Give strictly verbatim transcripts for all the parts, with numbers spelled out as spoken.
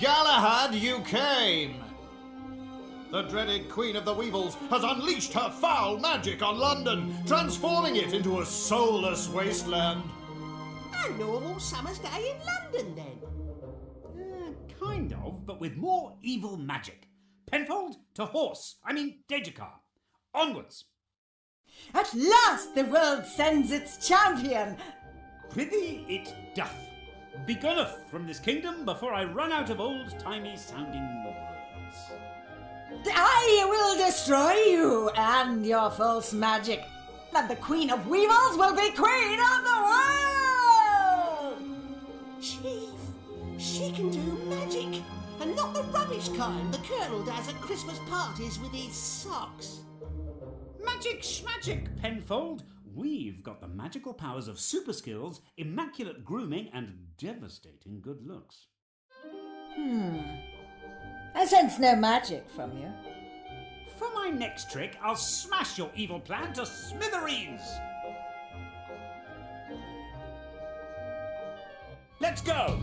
Galahad, you came! The dreaded Queen of the Weevils has unleashed her foul magic on London, transforming it into a soulless wasteland. A normal summer's day in London, then? Uh, kind of, but with more evil magic. Penfold, to horse, I mean Dejacar. Onwards! At last the world sends its champion! Prithee it doth. Begoneth from this kingdom before I run out of old-timey sounding words. I will destroy you and your false magic, and the Queen of Weevils will be Queen of the World! Chief, she can do magic, and not the rubbish kind the Colonel does at Christmas parties with his socks. Magic schmagic, Penfold. We've got the magical powers of super skills, immaculate grooming, and devastating good looks. Hmm. I sense no magic from you. For my next trick, I'll smash your evil plan to smithereens! Let's go!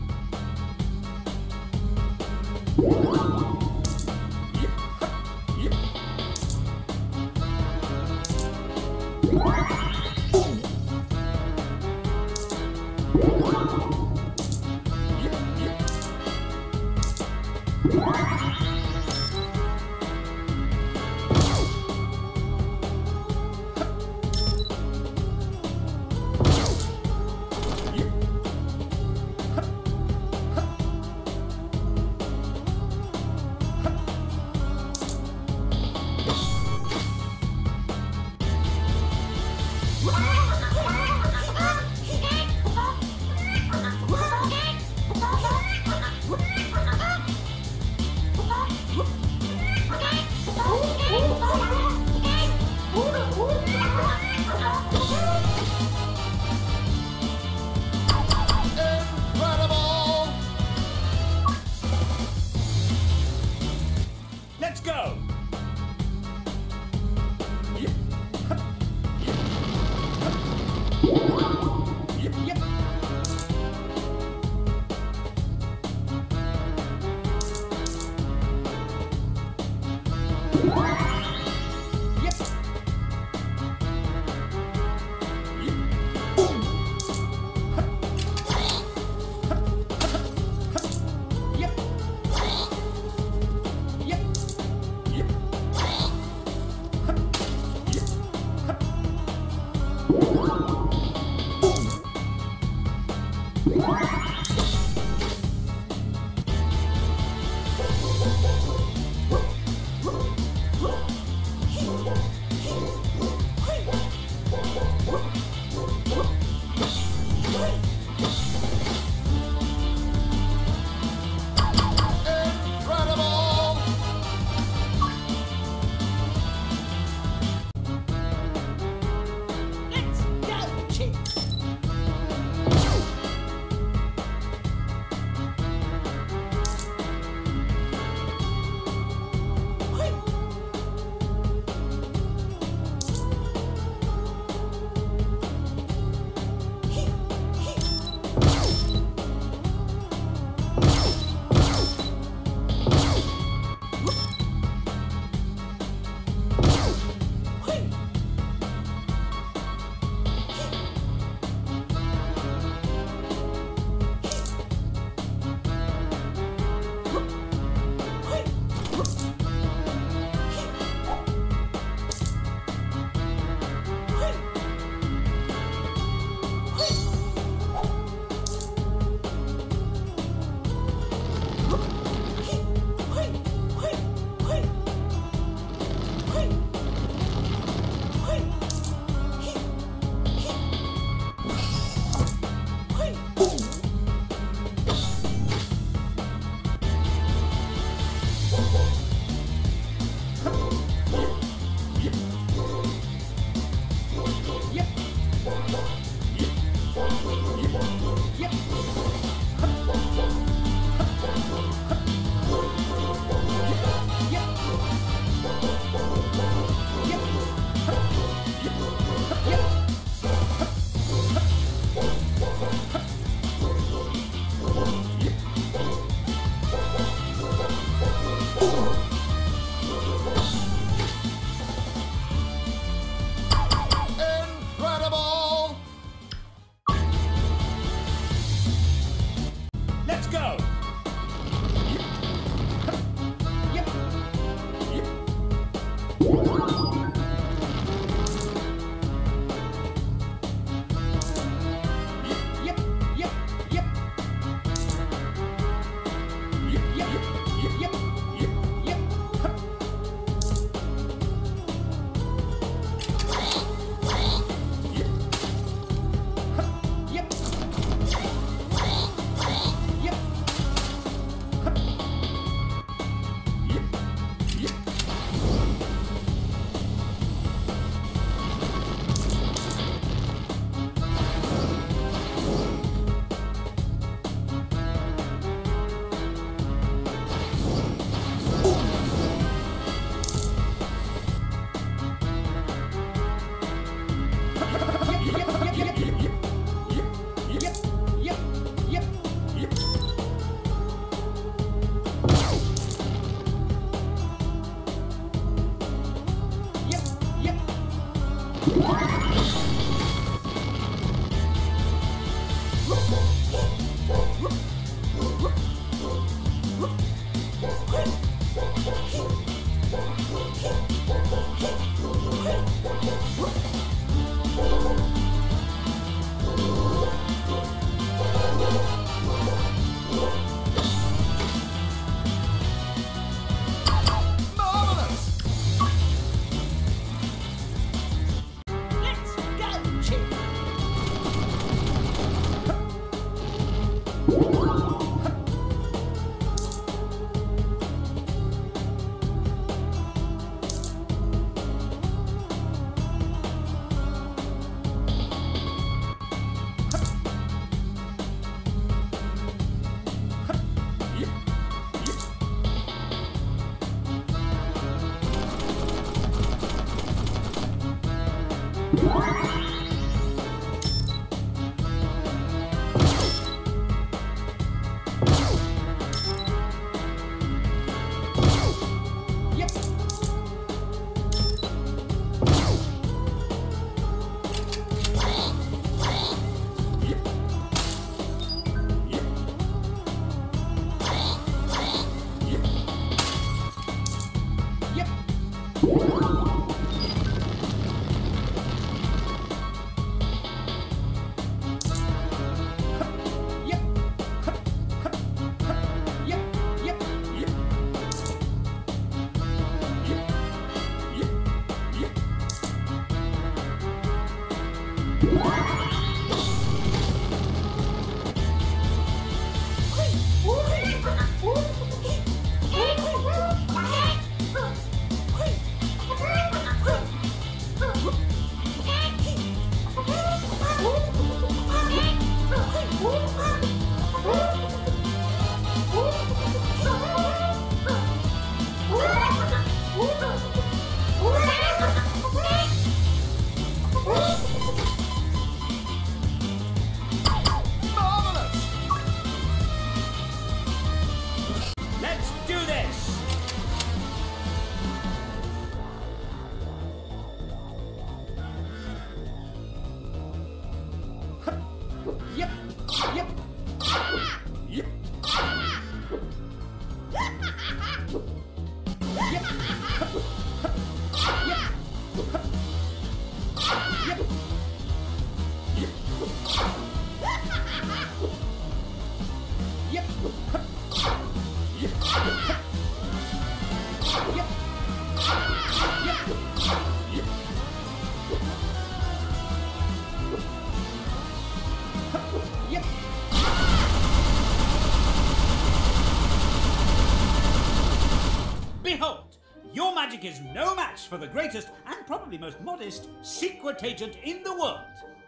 Behold, your magic is no match for the greatest and probably most modest secret agent in the world.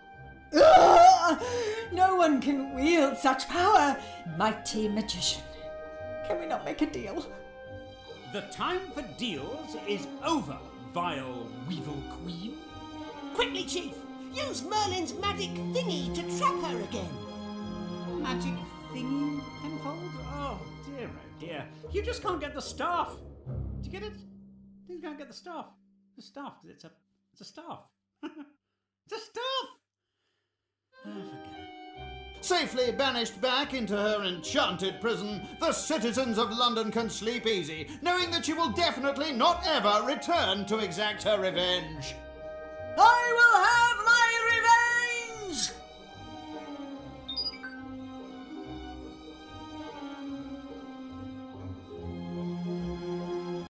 Ugh! No one can wield such power, mighty magician. Can we not make a deal? The time for deals is over, vile Weevil Queen. Quickly, Chief! Use Merlin's magic thingy to trap her again. Magic thingy, Penfold? Oh dear, oh dear. You just can't get the staff. Do you get it? You can't get the staff. The staff, it's a, it's a staff. It's a staff! Oh, forget it. Safely banished back into her enchanted prison, the citizens of London can sleep easy, knowing that she will definitely not ever return to exact her revenge. I